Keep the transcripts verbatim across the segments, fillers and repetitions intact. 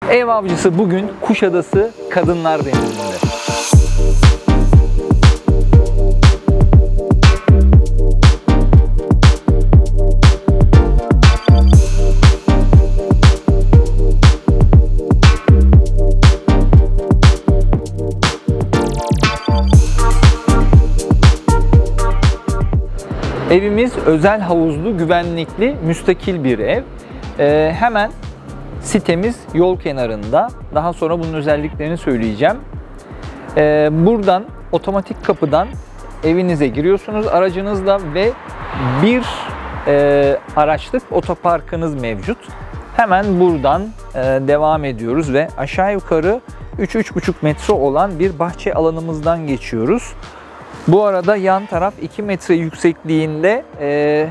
Ev avcısı bugün Kuşadası Kadınlar Denizi'nde. Evimiz özel havuzlu, güvenlikli, müstakil bir ev. Ee, hemen sitemiz yol kenarında. Daha sonra bunun özelliklerini söyleyeceğim. Ee, buradan otomatik kapıdan evinize giriyorsunuz aracınızla ve bir e, araçlık otoparkınız mevcut. Hemen buradan e, devam ediyoruz ve aşağı yukarı üç üç buçuk metre olan bir bahçe alanımızdan geçiyoruz. Bu arada yan taraf iki metre yüksekliğinde e,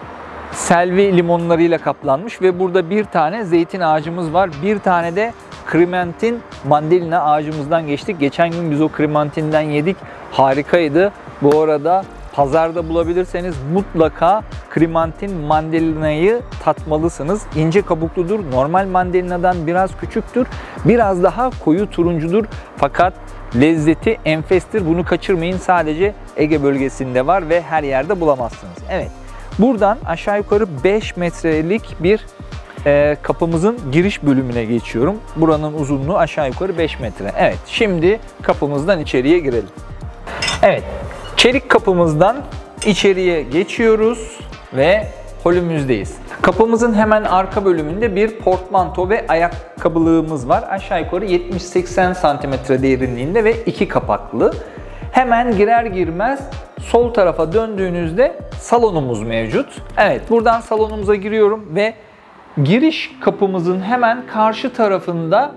selvi limonlarıyla kaplanmış ve burada bir tane zeytin ağacımız var. Bir tane de Krementin mandalina ağacımızdan geçtik. Geçen gün biz o Krementin'den yedik. Harikaydı. Bu arada pazarda bulabilirseniz mutlaka Krementin mandalinayı tatmalısınız. İnce kabukludur. Normal mandalinadan biraz küçüktür. Biraz daha koyu turuncudur. Fakat lezzeti enfestir. Bunu kaçırmayın. Sadece Ege bölgesinde var ve her yerde bulamazsınız. Evet. Buradan aşağı yukarı beş metrelik bir e, kapımızın giriş bölümüne geçiyorum. Buranın uzunluğu aşağı yukarı beş metre. Evet. Şimdi kapımızdan içeriye girelim. Evet. Çelik kapımızdan içeriye geçiyoruz ve holümüzdeyiz. Kapımızın hemen arka bölümünde bir portmanto ve ayakkabılığımız var. Aşağı yukarı yetmiş seksen santimetre derinliğinde ve iki kapaklı. Hemen girer girmez sol tarafa döndüğünüzde salonumuz mevcut. Evet, buradan salonumuza giriyorum ve giriş kapımızın hemen karşı tarafında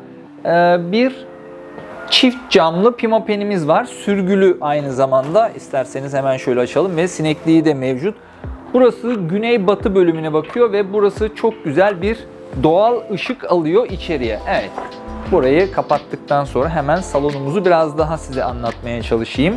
bir çift camlı pimapenimiz var. Sürgülü aynı zamanda. İsterseniz hemen şöyle açalım ve sinekliği de mevcut. Burası güneybatı bölümüne bakıyor ve burası çok güzel bir doğal ışık alıyor içeriye. Evet. Burayı kapattıktan sonra hemen salonumuzu biraz daha size anlatmaya çalışayım.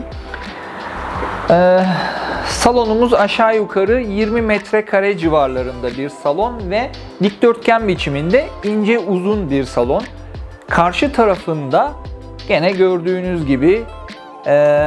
Ee, salonumuz aşağı yukarı yirmi metrekare civarlarında bir salon ve dikdörtgen biçiminde ince uzun bir salon. Karşı tarafında gene gördüğünüz gibi e,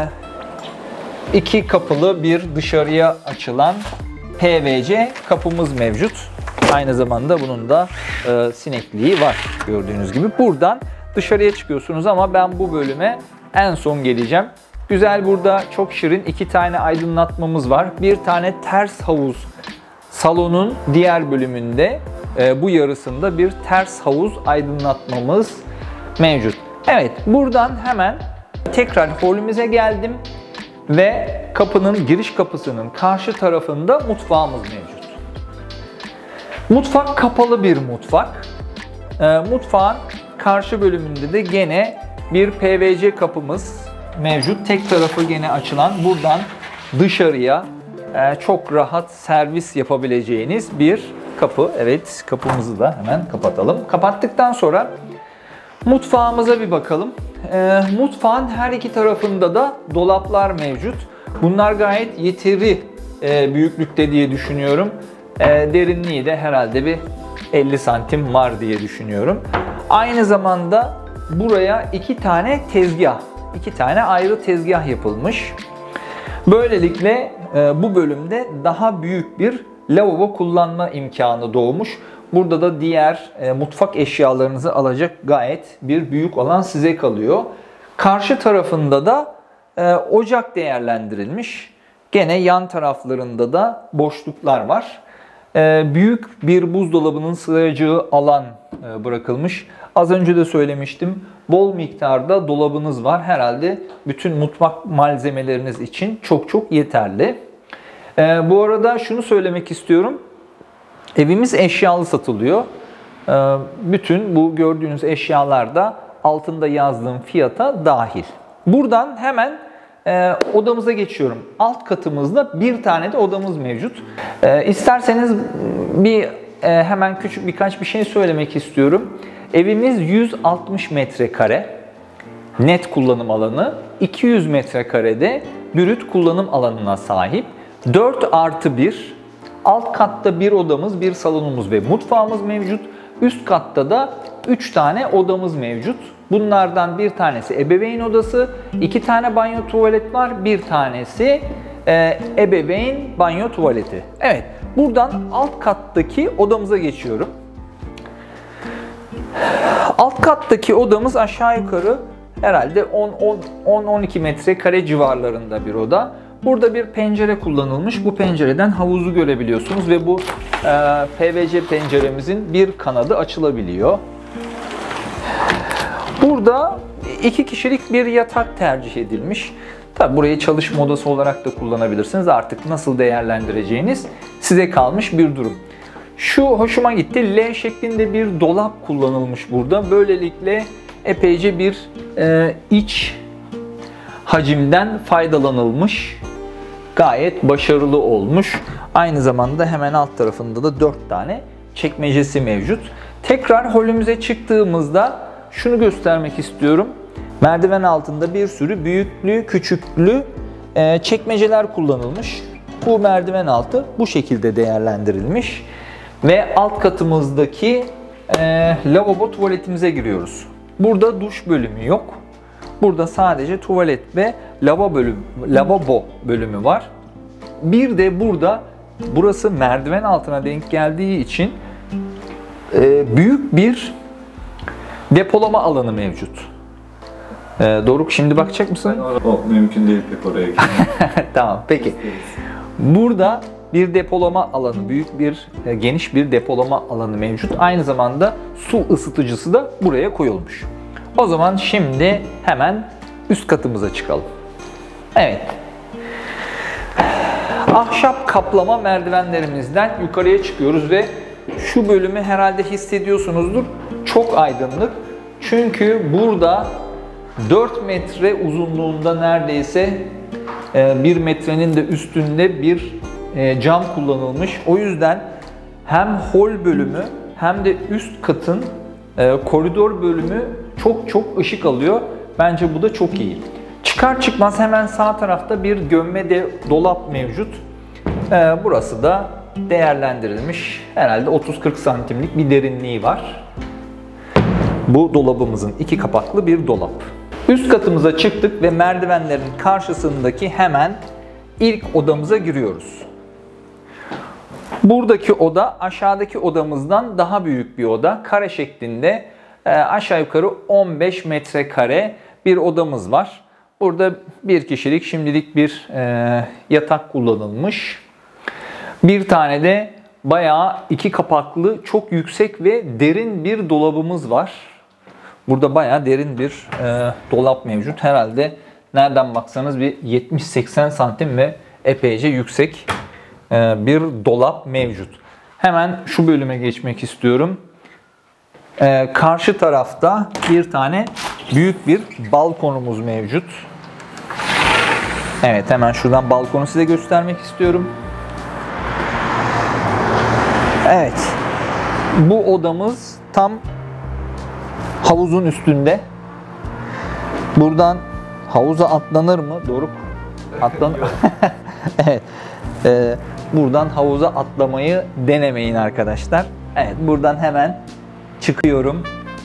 iki kapılı bir dışarıya açılan P V C kapımız mevcut. Aynı zamanda bunun da e, sinekliği var gördüğünüz gibi. Buradan dışarıya çıkıyorsunuz ama ben bu bölüme en son geleceğim. Güzel, burada çok şirin iki tane aydınlatmamız var. Bir tane ters havuz salonun diğer bölümünde e, bu yarısında bir ters havuz aydınlatmamız mevcut. Evet, buradan hemen tekrar holümüze geldim ve kapının giriş kapısının karşı tarafında mutfağımız mevcut. Mutfak kapalı bir mutfak. E, mutfağın karşı bölümünde de gene bir P V C kapımız mevcut. Tek tarafı gene açılan, buradan dışarıya e, çok rahat servis yapabileceğiniz bir kapı. Evet, kapımızı da hemen kapatalım. Kapattıktan sonra mutfağımıza bir bakalım. E, mutfağın her iki tarafında da dolaplar mevcut. Bunlar gayet yeteri e, büyüklükte diye düşünüyorum. E, derinliği de herhalde bir elli santim var diye düşünüyorum. Aynı zamanda buraya iki tane tezgah, iki tane ayrı tezgah yapılmış. Böylelikle e, bu bölümde daha büyük bir lavabo kullanma imkanı doğmuş. Burada da diğer e, mutfak eşyalarınızı alacak gayet bir büyük alan size kalıyor. Karşı tarafında da e, ocak değerlendirilmiş. Gene yan taraflarında da boşluklar var. E, büyük bir buzdolabının sığacağı alan e, bırakılmış. Az önce de söylemiştim. Bol miktarda dolabınız var. Herhalde bütün mutfak malzemeleriniz için çok çok yeterli. E, bu arada şunu söylemek istiyorum. Evimiz eşyalı satılıyor. E, bütün bu gördüğünüz eşyalar da altında yazdığım fiyata dahil. Buradan hemen e, odamıza geçiyorum. Alt katımızda bir tane de odamız mevcut. E, isterseniz bir e, hemen küçük birkaç bir şey söylemek istiyorum. Evimiz yüz altmış metrekare net kullanım alanı, iki yüz metrekarede brüt kullanım alanına sahip. dört artı bir, alt katta bir odamız, bir salonumuz ve mutfağımız mevcut. Üst katta da üç tane odamız mevcut. Bunlardan bir tanesi ebeveyn odası, iki tane banyo tuvalet var, bir tanesi e, ebeveyn banyo tuvaleti. Evet, buradan alt kattaki odamıza geçiyorum. Alt kattaki odamız aşağı yukarı herhalde on on iki metrekare civarlarında bir oda. Burada bir pencere kullanılmış. Bu pencereden havuzu görebiliyorsunuz ve bu e, P V C penceremizin bir kanadı açılabiliyor. Burada iki kişilik bir yatak tercih edilmiş. Tabi burayı çalışma odası olarak da kullanabilirsiniz. Artık nasıl değerlendireceğiniz size kalmış bir durum. Şu hoşuma gitti. L şeklinde bir dolap kullanılmış burada. Böylelikle epeyce bir e, iç hacimden faydalanılmış. Gayet başarılı olmuş. Aynı zamanda hemen alt tarafında da dört tane çekmecesi mevcut. Tekrar holümüze çıktığımızda şunu göstermek istiyorum. Merdiven altında bir sürü büyüklü, küçüklü e, çekmeceler kullanılmış. Bu merdiven altı bu şekilde değerlendirilmiş. Ve alt katımızdaki e, lavabo tuvaletimize giriyoruz. Burada duş bölümü yok. Burada sadece tuvalet ve lavabo bölümü, lavabo bölümü var. Bir de burada burası merdiven altına denk geldiği için e, büyük bir depolama alanı mevcut. E, Doruk şimdi bakacak mısın? O mümkün değil pek oraya gitmek. Tamam peki. Burada bir depolama alanı, büyük bir, geniş bir depolama alanı mevcut. Aynı zamanda su ısıtıcısı da buraya koyulmuş. O zaman şimdi hemen üst katımıza çıkalım. Evet. Ahşap kaplama merdivenlerimizden yukarıya çıkıyoruz ve şu bölümü herhalde hissediyorsunuzdur. Çok aydınlık. Çünkü burada dört metre uzunluğunda neredeyse bir metrenin de üstünde bir cam kullanılmış. O yüzden hem hol bölümü hem de üst katın koridor bölümü çok çok ışık alıyor. Bence bu da çok iyi. Çıkar çıkmaz hemen sağ tarafta bir gömme de dolap mevcut. Burası da değerlendirilmiş. Herhalde otuz kırk santimlik bir derinliği var. Bu dolabımızın iki kapaklı bir dolap. Üst katımıza çıktık ve merdivenlerin karşısındaki hemen ilk odamıza giriyoruz. Buradaki oda aşağıdaki odamızdan daha büyük bir oda. Kare şeklinde aşağı yukarı on beş metrekare bir odamız var. Burada bir kişilik şimdilik bir yatak kullanılmış. Bir tane de bayağı iki kapaklı çok yüksek ve derin bir dolabımız var. Burada bayağı derin bir e, dolap mevcut. Herhalde nereden baksanız bir yetmiş seksen santim ve epeyce yüksek e, bir dolap mevcut. Hemen şu bölüme geçmek istiyorum. E, karşı tarafta bir tane büyük bir balkonumuz mevcut. Evet, hemen şuradan balkonu size göstermek istiyorum. Evet, bu odamız tam havuzun üstünde. Buradan havuza atlanır mı? Doruk, atlanır. Evet, ee, buradan havuza atlamayı denemeyin arkadaşlar. Evet, buradan hemen çıkıyorum.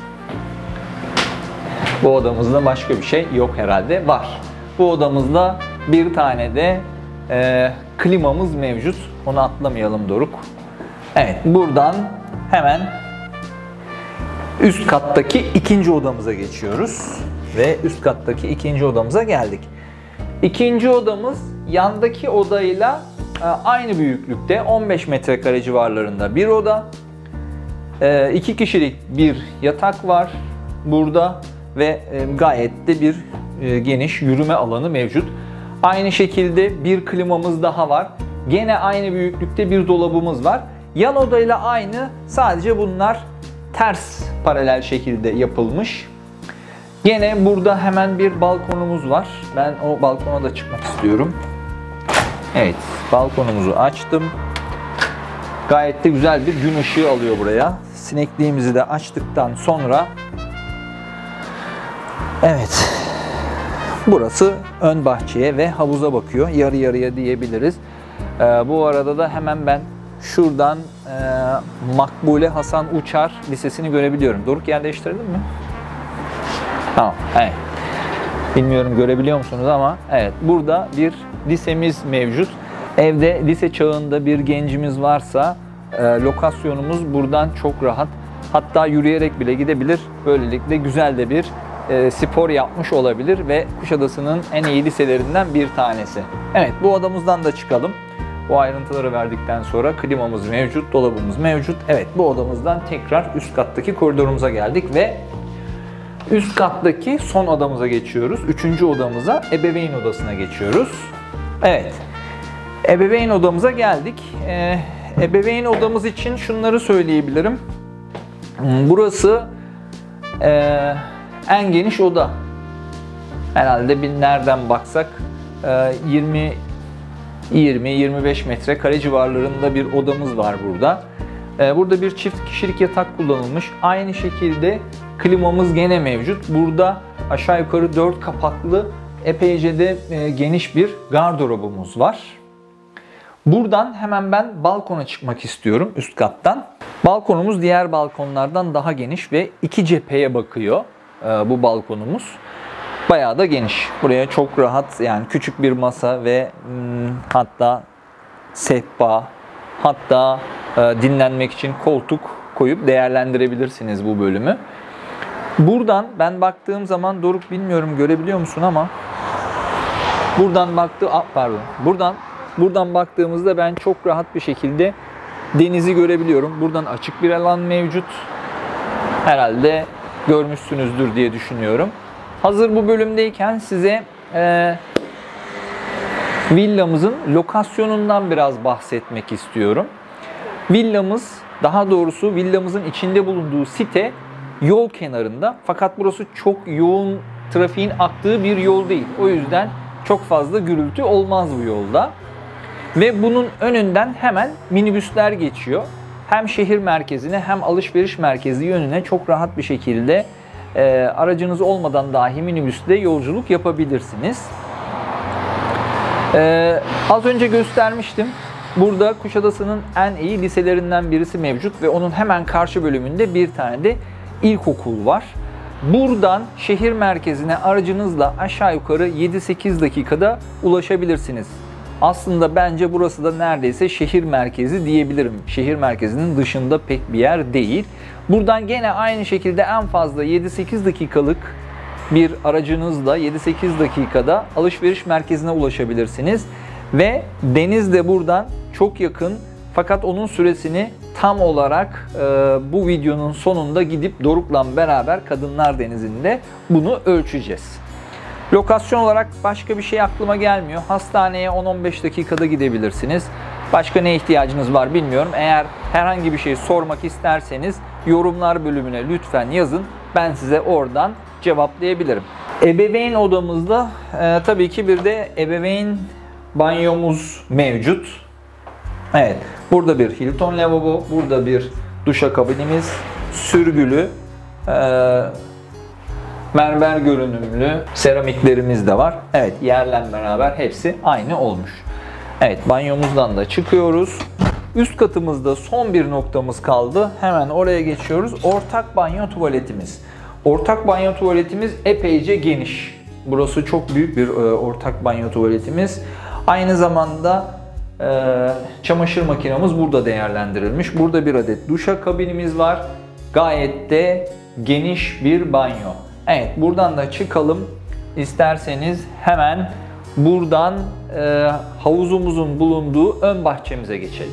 Bu odamızda başka bir şey yok herhalde. Var. Bu odamızda bir tane de e, klimamız mevcut. Onu atlamayalım Doruk. Evet, buradan hemen üst kattaki ikinci odamıza geçiyoruz. Ve üst kattaki ikinci odamıza geldik. İkinci odamız yandaki odayla aynı büyüklükte, on beş metrekare civarlarında bir oda. İki kişilik bir yatak var burada ve gayet de bir geniş yürüme alanı mevcut. Aynı şekilde bir klimamız daha var. Gene aynı büyüklükte bir dolabımız var. Yan odayla aynı, sadece bunlar ters paralel şekilde yapılmış. Gene burada hemen bir balkonumuz var. Ben o balkona da çıkmak istiyorum. Evet, balkonumuzu açtım. Gayet de güzel bir gün ışığı alıyor buraya. Sinekliğimizi de açtıktan sonra evet, burası ön bahçeye ve havuza bakıyor. Yarı yarıya diyebiliriz. Ee, bu arada da hemen ben şuradan e, Makbule Hasan Uçar Lisesi'ni görebiliyorum. Doruk, yer değiştirdin mi? Tamam, evet. Bilmiyorum görebiliyor musunuz ama evet, burada bir lisemiz mevcut. Evde lise çağında bir gencimiz varsa e, lokasyonumuz buradan çok rahat. Hatta yürüyerek bile gidebilir. Böylelikle güzel de bir e, spor yapmış olabilir ve Kuşadası'nın en iyi liselerinden bir tanesi. Evet, bu odamızdan da çıkalım. Bu ayrıntıları verdikten sonra klimamız mevcut, dolabımız mevcut. Evet, bu odamızdan tekrar üst kattaki koridorumuza geldik ve üst kattaki son odamıza geçiyoruz. Üçüncü odamıza, ebeveyn odasına geçiyoruz. Evet, ebeveyn odamıza geldik. Ee, ebeveyn odamız için şunları söyleyebilirim. Burası e, en geniş oda. Herhalde bir nereden baksak e, yirmi yirmi beş metrekare civarlarında bir odamız var burada. E, burada bir çift kişilik yatak kullanılmış. Aynı şekilde klimamız gene mevcut. Burada aşağı yukarı dört kapaklı epeyce de e, geniş bir gardırobumuz var. Buradan hemen ben balkona çıkmak istiyorum üst kattan. Balkonumuz diğer balkonlardan daha geniş ve iki cepheye bakıyor e, bu balkonumuz. Bayağı da geniş. Buraya çok rahat, yani küçük bir masa ve hmm, hatta sehpa, hatta e, dinlenmek için koltuk koyup değerlendirebilirsiniz bu bölümü. Buradan ben baktığım zaman, Doruk bilmiyorum görebiliyor musun ama buradan baktı, ah, pardon. Buradan buradan baktığımızda ben çok rahat bir şekilde denizi görebiliyorum. Buradan açık bir alan mevcut. Herhalde görmüşsünüzdür diye düşünüyorum. Hazır bu bölümdeyken size e, villamızın lokasyonundan biraz bahsetmek istiyorum. Villamız, daha doğrusu villamızın içinde bulunduğu site yol kenarında. Fakat burası çok yoğun trafiğin aktığı bir yol değil. O yüzden çok fazla gürültü olmaz bu yolda. Ve bunun önünden hemen minibüsler geçiyor. Hem şehir merkezine hem alışveriş merkezi yönüne çok rahat bir şekilde e, aracınız olmadan dahi minibüsle yolculuk yapabilirsiniz. E, az önce göstermiştim. Burada Kuşadası'nın en iyi liselerinden birisi mevcut ve onun hemen karşı bölümünde bir tane de ilkokul var. Buradan şehir merkezine aracınızla aşağı yukarı yedi sekiz dakikada ulaşabilirsiniz. Aslında bence burası da neredeyse şehir merkezi diyebilirim. Şehir merkezinin dışında pek bir yer değil. Buradan gene aynı şekilde en fazla yedi sekiz dakikalık bir aracınızla yedi sekiz dakikada alışveriş merkezine ulaşabilirsiniz. Ve deniz de buradan çok yakın. Fakat onun süresini tam olarak e, bu videonun sonunda gidip Doruk'la beraber Kadınlar Denizi'nde bunu ölçeceğiz. Lokasyon olarak başka bir şey aklıma gelmiyor. Hastaneye on on beş dakikada gidebilirsiniz. Başka ne ihtiyacınız var bilmiyorum. Eğer herhangi bir şey sormak isterseniz yorumlar bölümüne lütfen yazın. Ben size oradan cevaplayabilirim. Ebeveyn odamızda e, tabii ki bir de ebeveyn banyomuz mevcut. Evet, burada bir Hilton lavabo, burada bir duşakabinimiz, sürgülü, e, mermer görünümlü seramiklerimiz de var. Evet, yerle beraber hepsi aynı olmuş. Evet, banyomuzdan da çıkıyoruz. Üst katımızda son bir noktamız kaldı. Hemen oraya geçiyoruz. Ortak banyo tuvaletimiz. Ortak banyo tuvaletimiz epeyce geniş. Burası çok büyük bir e, ortak banyo tuvaletimiz. Aynı zamanda e, çamaşır makinamız burada değerlendirilmiş. Burada bir adet duşakabinimiz var. Gayet de geniş bir banyo. Evet, buradan da çıkalım. İsterseniz hemen buradan e, havuzumuzun bulunduğu ön bahçemize geçelim.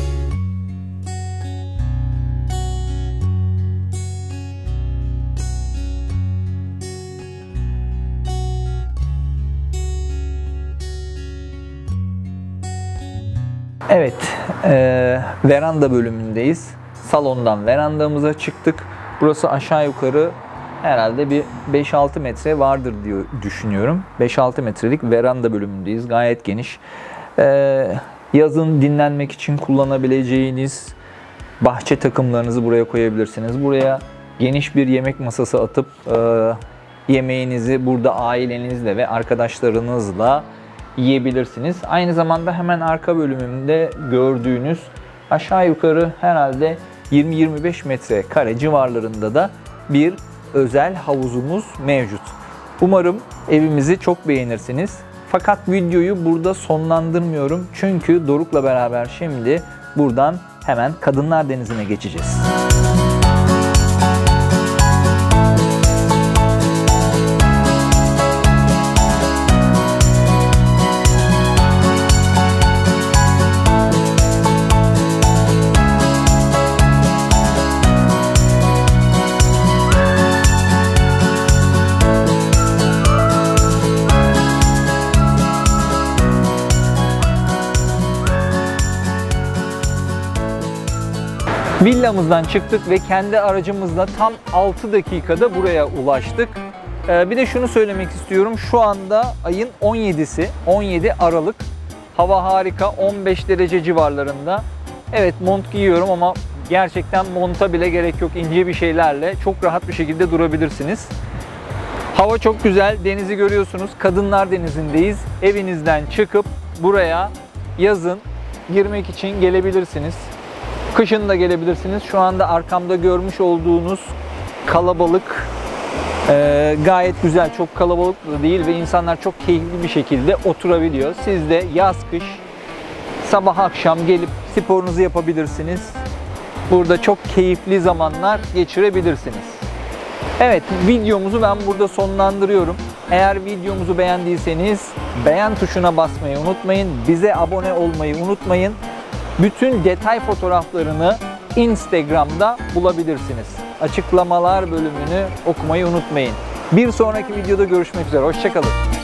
Evet, e, veranda bölümündeyiz. Salondan verandamıza çıktık. Burası aşağı yukarı herhalde bir beş altı metre vardır diye düşünüyorum. beş altı metrelik veranda bölümündeyiz. Gayet geniş. Ee, yazın dinlenmek için kullanabileceğiniz bahçe takımlarınızı buraya koyabilirsiniz. Buraya geniş bir yemek masası atıp e, yemeğinizi burada ailenizle ve arkadaşlarınızla yiyebilirsiniz. Aynı zamanda hemen arka bölümünde gördüğünüz Aşağı yukarı herhalde yirmi yirmi beş metrekare civarlarında da bir özel havuzumuz mevcut. Umarım evimizi çok beğenirsiniz. Fakat videoyu burada sonlandırmıyorum. Çünkü Doruk'la beraber şimdi buradan hemen Kadınlar Denizi'ne geçeceğiz. Villamızdan çıktık ve kendi aracımızla tam altı dakikada buraya ulaştık. Ee, bir de şunu söylemek istiyorum. Şu anda ayın on yedisi, on yedi Aralık. Hava harika, on beş derece civarlarında. Evet, mont giyiyorum ama gerçekten monta bile gerek yok. İnce bir şeylerle çok rahat bir şekilde durabilirsiniz. Hava çok güzel, denizi görüyorsunuz. Kadınlar Denizi'ndeyiz. Evinizden çıkıp buraya yazın girmek için gelebilirsiniz. Kışın da gelebilirsiniz. Şu anda arkamda görmüş olduğunuz kalabalık e, gayet güzel, çok kalabalık da değil ve insanlar çok keyifli bir şekilde oturabiliyor. Siz de yaz kış sabah akşam gelip sporunuzu yapabilirsiniz. Burada çok keyifli zamanlar geçirebilirsiniz. Evet, videomuzu ben burada sonlandırıyorum. Eğer videomuzu beğendiyseniz beğen tuşuna basmayı unutmayın. Bize abone olmayı unutmayın. Bütün detay fotoğraflarını Instagram'da bulabilirsiniz. Açıklamalar bölümünü okumayı unutmayın. Bir sonraki videoda görüşmek üzere. Hoşça kalın.